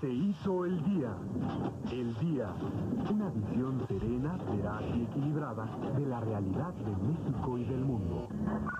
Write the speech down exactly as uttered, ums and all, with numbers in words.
Se hizo el día. El día. Una visión serena, veraz y equilibrada de la realidad de México y del mundo.